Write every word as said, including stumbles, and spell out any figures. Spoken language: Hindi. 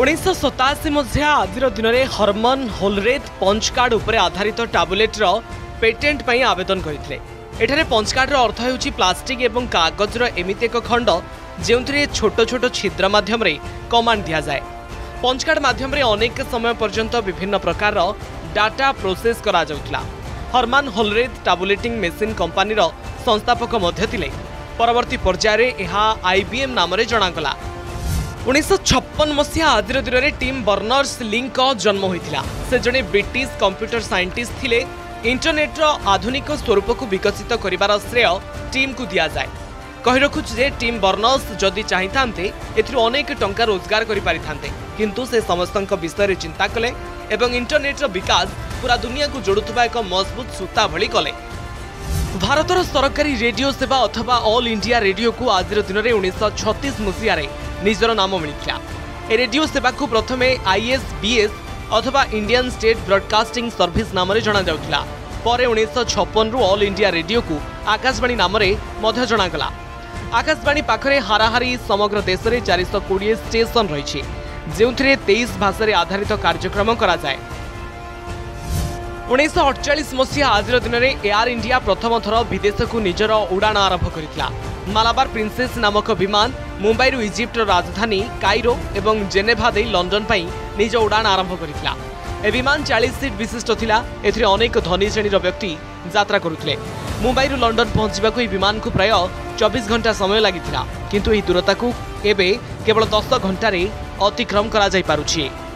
उन्नीस सताशी मसीहा आज दिन में हरमन होलरेथ पंच कार्ड उपर आधारित टैबलेटर पेटेंट पर आवेदन करते। एठारे पंच कार्डर अर्थ हो प्लास्टिक एवं कागजर एमती एक खंड जो छोट छोट छिद्र माध्यम कमांड दि जाए। पंच कार्ड माध्यम अनेक समय पर्यंत विभिन्न प्रकार डाटा प्रोसेस करा जाउतला। हरमन होलरेथ टैबुलेटिंग मेसिन कंपानीर संस्थापक मध्य थिले। परवर्ती पर्यायर यह आईबीएम नाम जनागला। उन्नीस छप्पन मसीहा आज दिन में टिम बर्नर्स ली जन्म होता। से जड़े ब्रिटिश कंप्यूटर साइंटिस्ट थिले। इंटरनेटर आधुनिक स्वरूप को विकसित करिवार श्रेय टीम को दिया जाए। कही रखुच जे टिम बर्नर्स जदि चाहिए एथिरो अनेक टंका रोजगार करि पारि थांते, किंतु से समस्त विषय चिंता कले एवं इंटरनेटर विकास पूरा दुनिया को जोड़ुवा एक मजबूत सूता भली कले। भारतर सरकारी रेडियो सेवा अथवा ऑल इंडिया रेडियो को आज दिन में उन्नीस छत्तीस मसीह निजर नाम मिलता। ए रेडियो सेवा को प्रथमे आईएसबीएस अथवा इंडियन स्टेट ब्रॉडकास्टिंग सर्विस नाम जना जाउथिला। परे उन्नीस छप्पन रु ऑल इंडिया रेडियो को आकाशवाणी नाम मध्य जनागला। आकाशवाणी पाखरे हाराहारी समग्र देश में चार सौ कोड़े स्टेशन रही जो तेईस भाषा आधारित कार्यक्रम करा जाए। उन्नीस अड़चाश मसीहा आज दिन में एयर इंडिया प्रथम थर विदेश को निजर उड़ाण आरंभ करथिला। मालाबार प्रिंसेस नामक विमान मुंबई रु इजिप्टर राजधानी काइरो एवं जेनेभा दे लंडन पई निज उड़ाण आरंभ करथिला। ए विमान चालीस सीट विशिष्ट थिला। एथिरे अनेक धनी श्रेणीर व्यक्ति यात्रा करुथिले। मुंबई रु लंडन पहुंचबाकू विमान को प्राय चौबीस घंटा समय लागिथिला, किंतु एही दूरता को एबे केवल दस घंटा अतिक्रम करा जाई पारुछि।